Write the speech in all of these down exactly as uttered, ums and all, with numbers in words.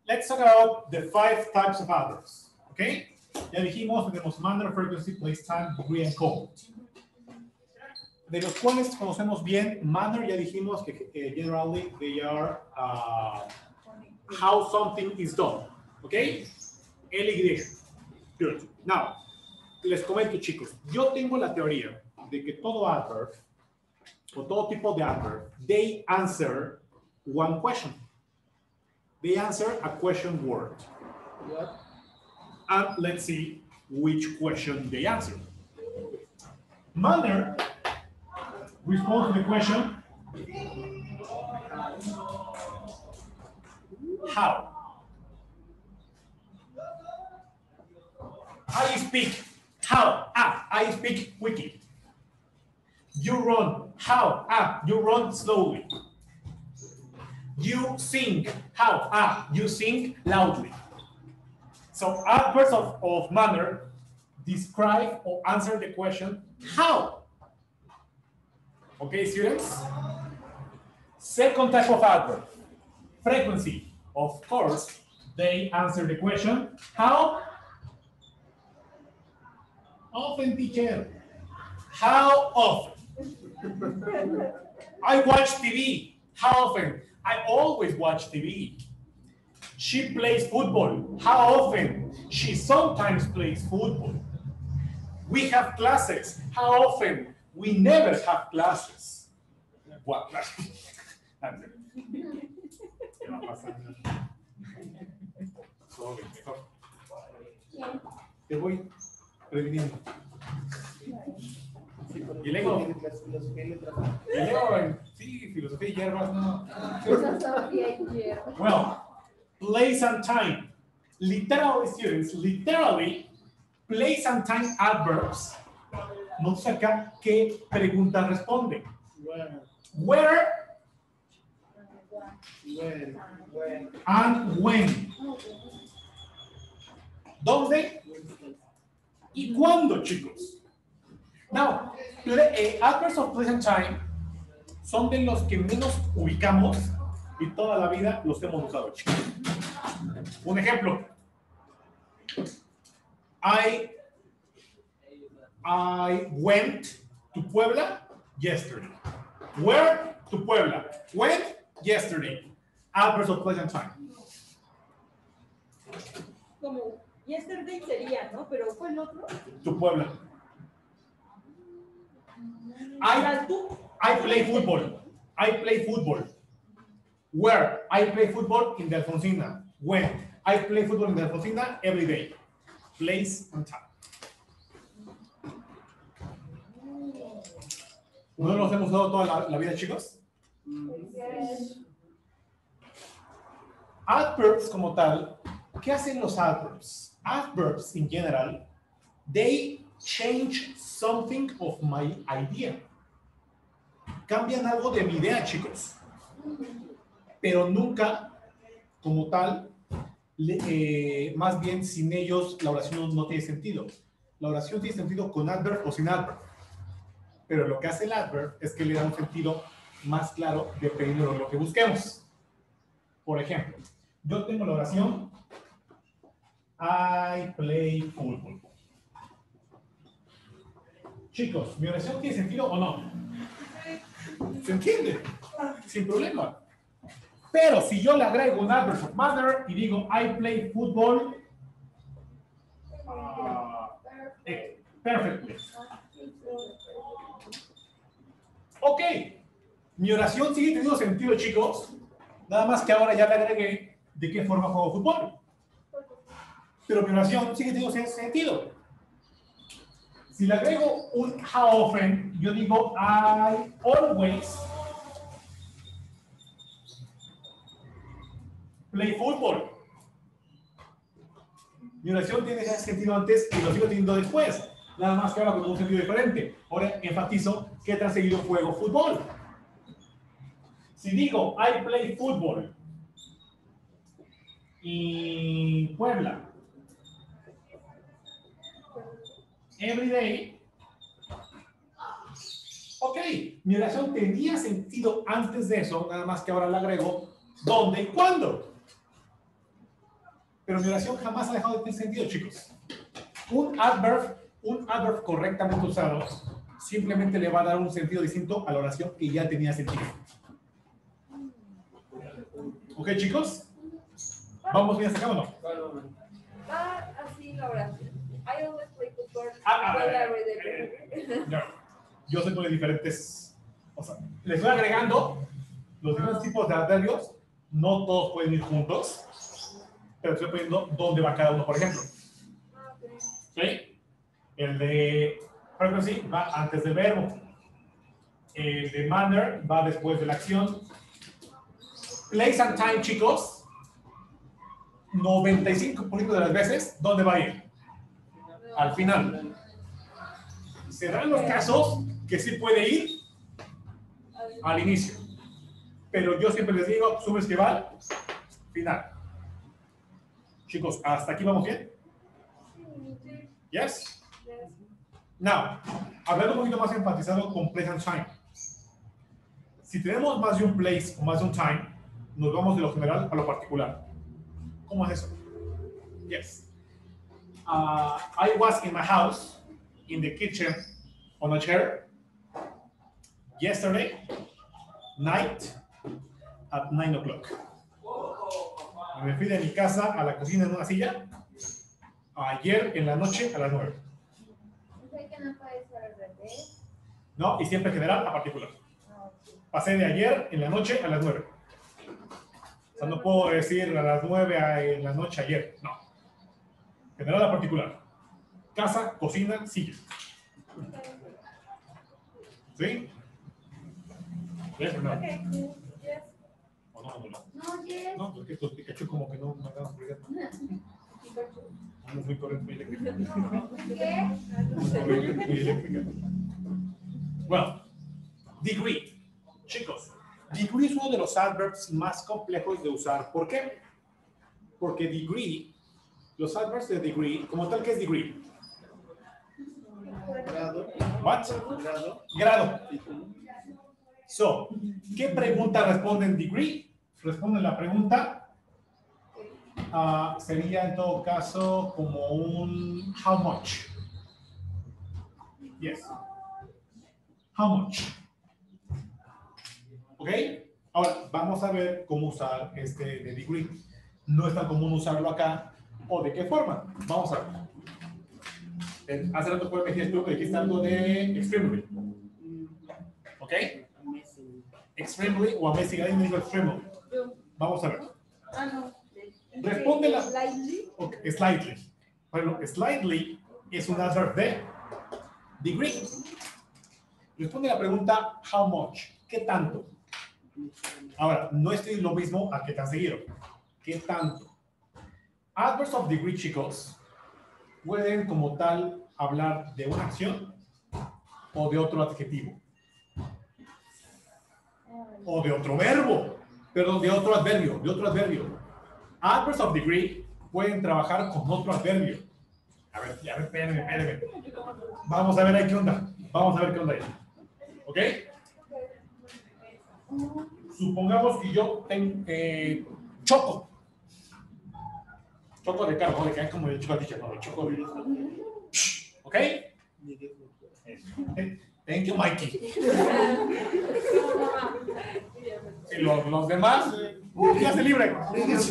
let's talk about the five types of adverbs. Okay? Ya dijimos, tenemos manner, frequency, place, time, degree, and code. De los cuales conocemos bien, manner, ya dijimos que eh, generally they are uh, how something is done. Okay? L Y. Good. Now, les comento, chicos, yo tengo la teoría de que todo adverb o todo tipo de adverb, they answer one question. They answer a question word. What? And let's see which question they answer. Manner responds to the question, how? I speak, how? Ah, I speak quickly. You run, how? Ah, you run slowly. You sing, how? Ah, you sing loudly. So adverbs of, of manner describe or answer the question, how? Okay, students? Second type of adverb, frequency. Of course, they answer the question, how often, teacher? How often? I watch T V. How often? I always watch T V. She plays football. How often? She sometimes plays football. We have classes. How often? We never have classes. What? Te voy previniendo. Y luego, y luego, sí, filosofía y hierbas, no. Filosofía y hierbas. Well, place and time. Literally, students, literally, place and time adverbs nos saca qué pregunta responde. Where? Where When? When? and when. ¿Dónde y cuándo, chicos? Now, play, eh, adverbs of place and time son de los que menos ubicamos y toda la vida los hemos usado, chicos. Un ejemplo. I, I went to Puebla yesterday. Where? To Puebla. When? Yesterday. Adverbs of place and time. Como yesterday sería, ¿no? Pero fue el otro. To Puebla. I, I play football. I play football. Where? I play football in the Alfonsina. When? I play football in the Alfonsina every day. Place and time. ¿No los hemos usado toda la, la vida, chicos? Adverbs como tal, ¿qué hacen los adverbs? Adverbs in general, they change something of my idea. Cambian algo de mi idea, chicos. Pero nunca, como tal, le, eh, más bien sin ellos la oración no, no tiene sentido. La oración tiene sentido con adverb o sin adverb. Pero lo que hace el adverb es que le da un sentido más claro dependiendo de lo que busquemos. Por ejemplo, yo tengo la oración I play football. Chicos, ¿mi oración tiene sentido o no? ¿Se entiende? Sin problema. Pero si yo le agrego un adverb of manner y digo I play football uh, eh, perfectly. Ok, mi oración sigue teniendo sentido, chicos. Nada más que ahora ya le agregué de qué forma juego fútbol. Pero mi oración sigue teniendo sentido. Si le agrego un how often, yo digo I always play football. Mi oración tiene ese sentido antes y lo sigo teniendo después. Nada más que ahora con un sentido diferente. Ahora enfatizo qué tan seguido juego fútbol. Si digo I play football y Puebla every day, ok, mi oración tenía sentido antes de eso, nada más que ahora le agrego dónde y cuándo. pero mi oración jamás ha dejado de tener sentido, chicos. Un adverb, un adverb correctamente usado simplemente le va a dar un sentido distinto a la oración que ya tenía sentido. ¿Ok, chicos? ¿Vamos bien hasta acá o no? Va así la oración. I always play football. Ah, ah, when I eh, read eh, it. eh, no. Yo sé con diferentes, o sea, les estoy agregando los diferentes tipos de adverbios, no todos pueden ir juntos, pero estoy poniendo dónde va cada uno, por ejemplo. Ah, ok. ¿Sí? El de frequency va antes del verbo. El de manner va después de la acción. Place and time, chicos, noventa y cinco por ciento de las veces, ¿dónde va a ir? Al final. Se dan los casos que sí puede ir al inicio. Pero yo siempre les digo, subes que va al final. Chicos, ¿hasta aquí vamos bien? Yes? Now, hablando un poquito más enfatizado con place and time. Si tenemos más de un place o más de un time, nos vamos de lo general a lo particular. ¿Cómo es eso? Yes. Uh, I was in my house, in the kitchen, on a chair, yesterday night at nine o'clock. Me fui de mi casa a la cocina en una silla, ayer en la noche a las nueve. ¿Sé que no puede ser al revés? No, y siempre general a particular. Pasé de ayer en la noche a las nueve. O sea, no puedo decir a las nueve a- en la noche ayer, no. General a particular. Casa, cocina, silla. ¿Sí? ¿Ves o no? Okay, yes. ¿O no? ¿O no? No, yes. No, porque estos Pikachu como que no me dan prioridad. Vamos muy corriente, muy eléctrica. ¿Qué? Muy eléctrica. Bueno, degree. Chicos, degree es uno de los adverbs más complejos de usar. ¿Por qué? Porque degree, los adverbs de degree, como tal, ¿qué es degree? Grado. What? Grado. Grado. Título. So, ¿qué pregunta responde en degree? Responde la pregunta, ah, sería en todo caso como un how much. Yes. How much. ¿Ok? Ahora, vamos a ver cómo usar este de degree. No es tan común usarlo acá. ¿O de qué forma? Vamos a ver. Eh, Hace rato fue me tú que dijiste algo de extremely. ¿Ok? Extremely o amazing. Ahí me dijo extremely. Vamos a ver. Ah, no. Responde la- Slightly. Ok, slightly. Bueno, slightly es un adverb de degree. Responde la pregunta how much. ¿Qué tanto? Ahora, no estoy lo mismo a qué tan seguido. ¿Qué tanto? Adverbs of degree, chicos, pueden como tal hablar de una acción o de otro adjetivo. O de otro verbo. Perdón, de otro adverbio. De otro adverbio. Adverbs of degree pueden trabajar con otro adverbio. A ver, a ver, espérenme, espérenme. Vamos a ver ahí qué onda. Vamos a ver qué onda ahí. ¿Ok? Supongamos que yo tengo eh, choco. Choco de carro, no de que hay como de chocolate, no, de choco de... ¿Ok? Eh, Thank you, Mikey. Y los, los demás, eh, uh, clase libre. No,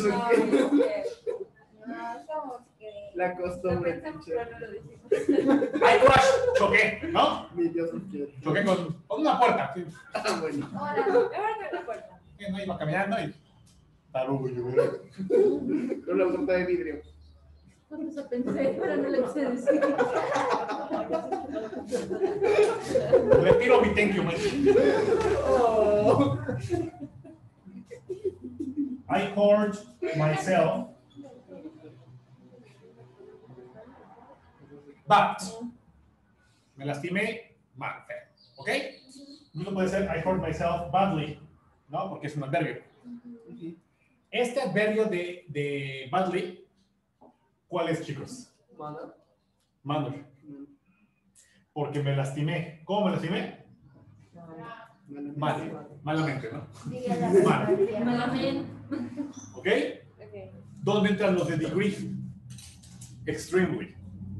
somos que. La costumbre. Lo pensamos, pero no lo decimos. Ay, crush, choqué, ¿no? Mi Dios nos quiere. Choqué con, con una puerta. Sí. Ah, bueno. Ahora, ahora te la puerta. Sí, no, iba caminando y... Tarugo, yo, Con la puerta de vidrio. Cuando se pensé, pero no le sé decir. Retiro mi thank you, Mikey. Oh. I hurt myself. But. Me lastimé mal. ¿Ok? No puede ser I hurt myself badly. ¿No? Porque es un adverbio. Este adverbio de, de badly, ¿cuál es, chicos? Mana. Manner. Porque me lastimé. ¿Cómo me lastimé? Mal. Malamente, ¿no? Diga la Mal. verdad. Malamente. ¿Ok? Ok. ¿Dónde entran los de degree? Extremely.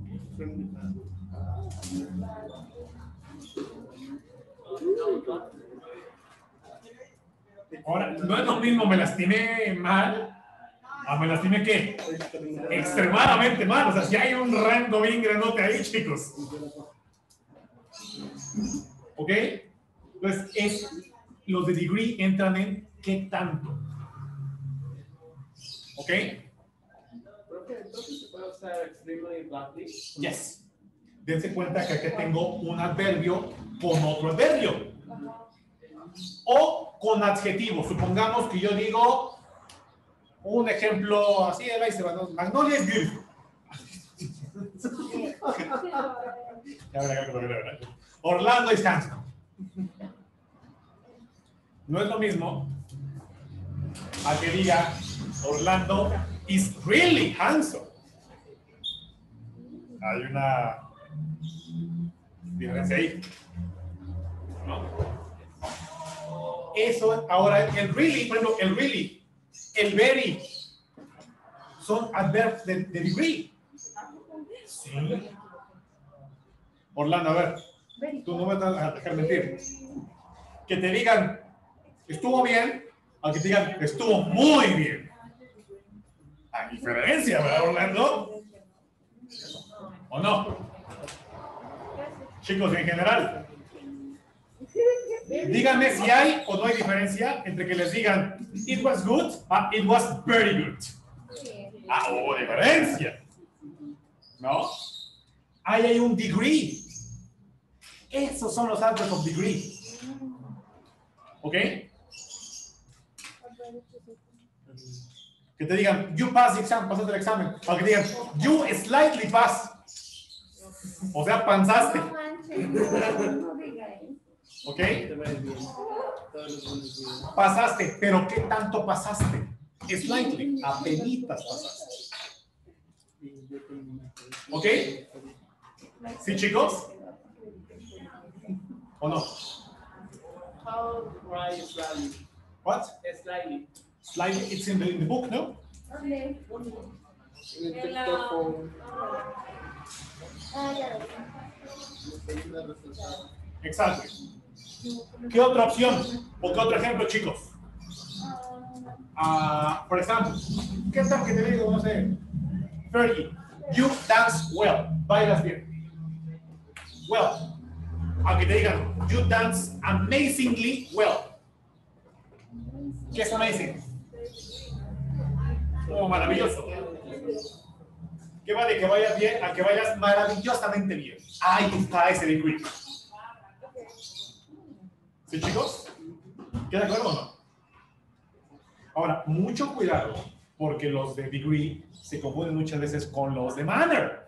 Ahora, no es lo mismo me lastimé mal a me lastimé ¿qué? Extremadamente mal. O sea, si hay un rango bien grandote ahí, chicos. ¿Ok? Entonces, es, los de degree entran en ¿qué tanto? ¿Ok? Entonces se puede usar extremely bluntly. Yes. Dense cuenta que aquí tengo un adverbio con otro adverbio. O con adjetivos. Supongamos que yo digo un ejemplo así de la se va, Magnolia es beautiful. Orlando is handsome. No es lo mismo a que diga Orlando is really handsome. Hay una diferencia ahí. ¿No? Eso ahora, el really, por ejemplo, el really, el very, son adverbs de, de degree. Sí. Orlando, a ver, tú no me vas a dejar mentir. Que te digan, estuvo bien, a que te digan, estuvo muy bien. Hay diferencia, ¿verdad, Orlando? ¿O no? Chicos, en general. Díganme si hay o no hay diferencia entre que les digan it was good a it was very good. Ah, hubo diferencia. ¿No? Ahí hay un degree. Esos son los adverbs of degree. ¿Ok? Que te digan you pass the exam, pasaste el examen. O que te digan you slightly pass. O sea, panzaste. ¿Ok? Pasaste, pero ¿qué tanto pasaste? Slightly, apenitas pasaste. ¿Ok? ¿Sí, chicos? ¿O no? How right is slightly? What? Slightly. Slightly, it's in the, in the book, ¿no? En el texto con Exacto. ¿Qué otra opción? ¿O qué otro ejemplo, chicos? Uh, por ejemplo, ¿qué tal que te digo? No sé. Fergie, you dance well. Bailas bien. Well. Aunque te digan, you dance amazingly well. ¿Qué es amazing? Oh, maravilloso. ¿Qué va de que vayas bien a que vayas maravillosamente bien? Ahí está ese degree. ¿Sí, chicos? ¿Queda claro o no? Ahora, mucho cuidado, porque los de degree se confunden muchas veces con los de manner.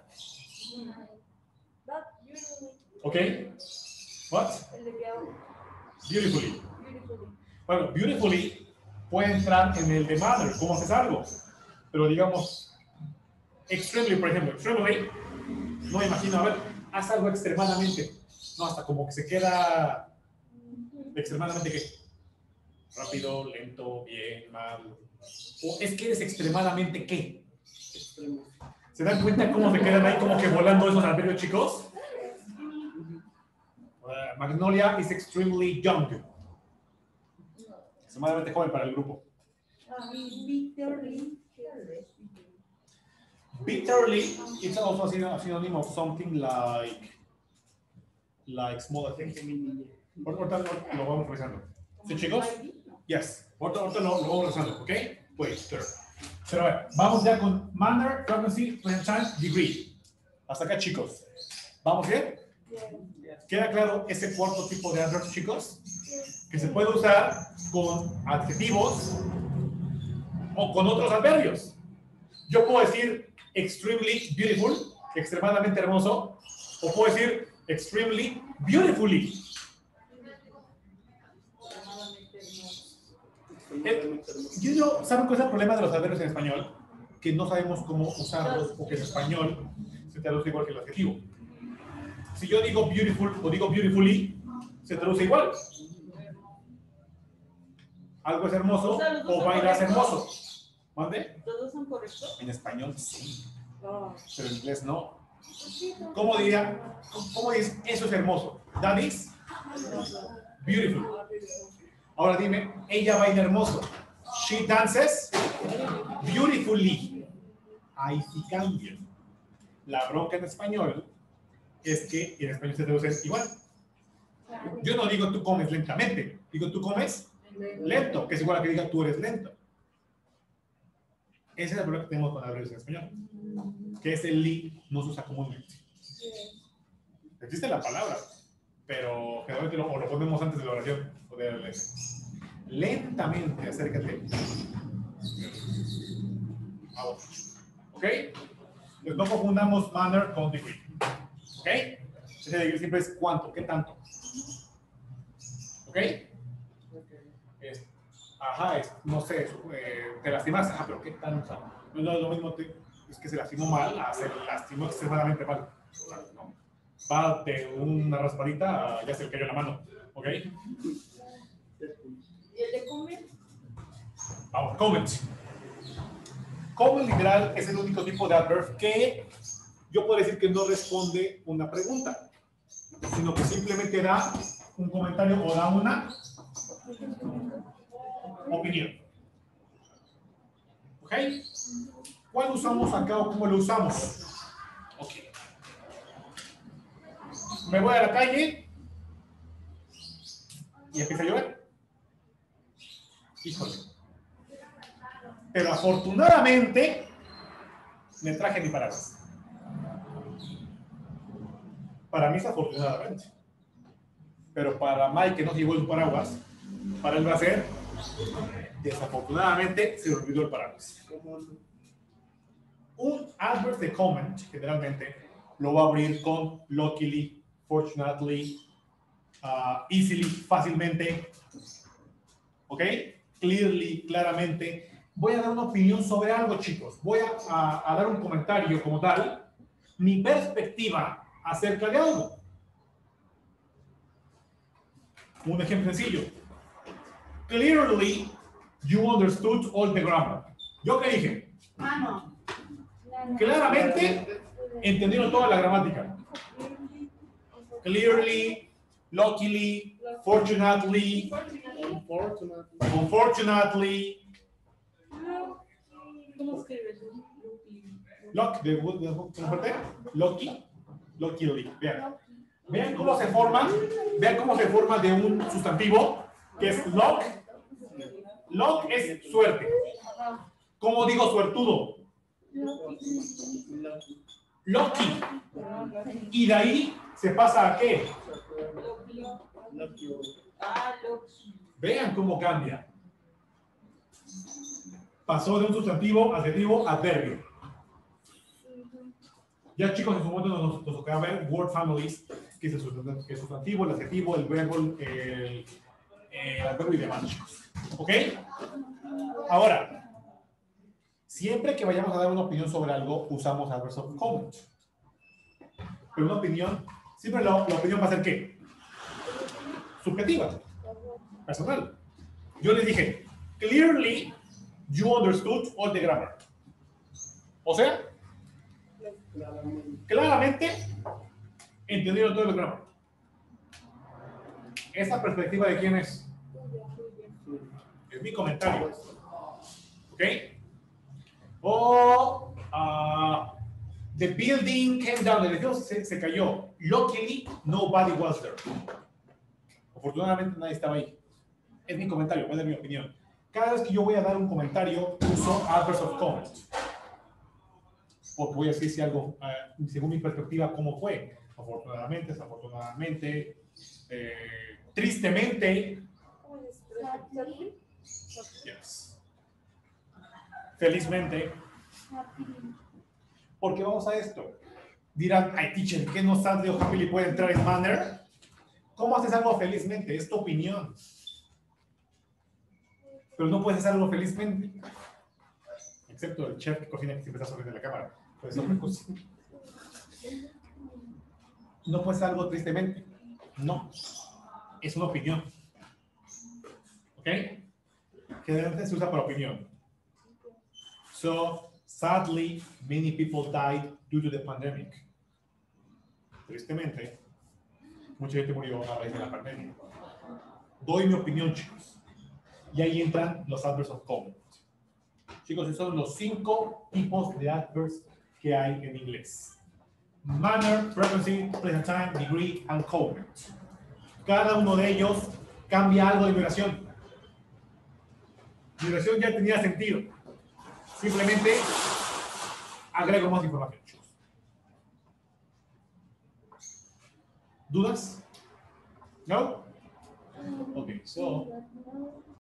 ¿Ok? What? Beautifully. Bueno, beautifully puede entrar en el de manner, cómo haces algo. Pero digamos, extremely, por ejemplo, extremely, no me imagino, a ver, haz algo extremadamente. No, hasta como que se queda extremadamente ¿qué? Rápido, lento, bien, mal. O es que eres extremadamente ¿qué? ¿Se dan cuenta cómo se quedan ahí como que volando esos adverbios, chicos? Uh, Magnolia is extremely young. Extremadamente joven para el grupo. Bitterly, it's also a synonym of something like like smaller things. Ahorita lo, lo vamos revisando. ¿Sí, chicos? Yes. Ahorita, ahorita lo, lo vamos revisando, ¿ok? Wait, sure. Pero a ver, vamos ya con manner, frequency, present time, degree. Hasta acá, chicos. ¿Vamos bien? ¿Queda claro ese cuarto tipo de adverbs, chicos? Que se puede usar con adjetivos o con otros adverbios. Yo puedo decir extremely beautiful, extremadamente hermoso, o puedo decir extremely beautifully. El, yo no, ¿saben cuál es el problema de los adverbios en español? Que no sabemos cómo usarlos, porque en español se traduce igual que el adjetivo. Si yo digo beautiful o digo beautifully, se traduce igual. Algo es hermoso o bailas hermoso. ¿Mande? ¿Todos son correctos? En español sí, Oh. pero en inglés no. ¿Cómo diría? ¿Cómo dices? Eso es hermoso. That is beautiful. Ahora dime, ella baila hermoso. She dances beautifully. Ahí sí cambia. La bronca en español es que en español se traduce igual. Yo no digo tú comes lentamente, digo tú comes lento, que es igual a que diga tú eres lento. Ese es el problema que tenemos con la en español, que es el li no se usa comúnmente. Existe la palabra, pero generalmente lo, o lo ponemos antes de la oración. O de la lentamente, acércate. Vamos. ¿Ok? Pues no confundamos manner con degree. ¿Ok? Ese degree siempre es cuánto, qué tanto. ¿Ok? Es, ajá, es, no sé, eh, te lastimas, ajá, pero qué tanto. No es lo mismo, te, es que se lastimó mal a se lastimó extremadamente mal. O sea, no. Va de una raspadita a ya se le cayó la mano. ¿Ok? ¿Y el de comer? Vamos, comment. Comment literal es el único tipo de adverb que yo puedo decir que no responde una pregunta, sino que simplemente da un comentario o da una opinión. ¿Ok? ¿Cuál usamos acá o cómo lo usamos? Ok. Me voy a la calle y empieza a llover. Híjole. Pero afortunadamente me traje mi paraguas. Para mí es afortunadamente. Pero para Mike, que no se llevó el paraguas, para él va a ser desafortunadamente se le olvidó el paraguas. Un adverb de comment generalmente lo va a abrir con luckily, fortunately, uh, easily, fácilmente, ¿ok? Clearly, claramente. Voy a dar una opinión sobre algo, chicos. Voy a, a, a dar un comentario como tal, mi perspectiva acerca de algo. Un ejemplo sencillo. Clearly, you understood all the grammar. ¿Yo qué dije? Ah, no. Claramente, entendieron toda la gramática. Clearly, luckily, fortunately, unfortunately. ¿Cómo escribes? Luck, de, de, ¿cómo parte? Lucky, luckily. Vean. Vean cómo se forma, vean cómo se forma de un sustantivo que es luck. Luck es suerte. ¿Cómo digo suertudo? Lucky. Y de ahí se pasa a qué? Vean cómo cambia. Pasó de un sustantivo, adjetivo, adverbio. Ya chicos, en su momento nos, nos tocaba ver word families, que es el sustantivo, que es el, sustantivo, el adjetivo, el verbo, el, el adverbio y demás, chicos. ¿Ok? Ahora, siempre que vayamos a dar una opinión sobre algo, usamos adverbs of comment. Pero una opinión, siempre la, la opinión va a ser ¿qué? Subjetiva, personal. Yo les dije, clearly, you understood all the grammar. O sea, claramente entendieron todo el grammar. ¿Esa perspectiva de quién es? Es mi comentario. ¿Ok? O uh, the building came down, el edificio se, se cayó. Luckily, nobody was there. Afortunadamente nadie estaba ahí. Es mi comentario, voy a dar mi opinión. Cada vez que yo voy a dar un comentario, uso adverbs of comment. Porque voy a decir si algo, uh, según mi perspectiva, cómo fue. Afortunadamente, desafortunadamente, eh, tristemente. Yes. Felizmente. Porque vamos a esto. Dirán, ay, teacher, ¿qué no sadly o happily puede entrar en manner? ¿Cómo haces algo felizmente? Es tu opinión. Pero no puedes hacer algo felizmente. Excepto el chef que cocina que siempre está sobre la cámara. Pues otra cosa. No puedes hacer algo tristemente. No. Es una opinión. ¿Ok? Generalmente se usa para opinión. So, sadly, many people died due to the pandemic. Tristemente, mucha gente murió a raíz de la pandemia. Doy mi opinión, chicos. Y ahí entran los adverbs of comment. Chicos, esos son los cinco tipos de adverbs que hay en inglés. Manner, frequency, present time, degree, and comment. Cada uno de ellos cambia algo de mi oración. Mi oración ya tenía sentido. Simplemente agrego más información. ¿Dudas? No? Okay, so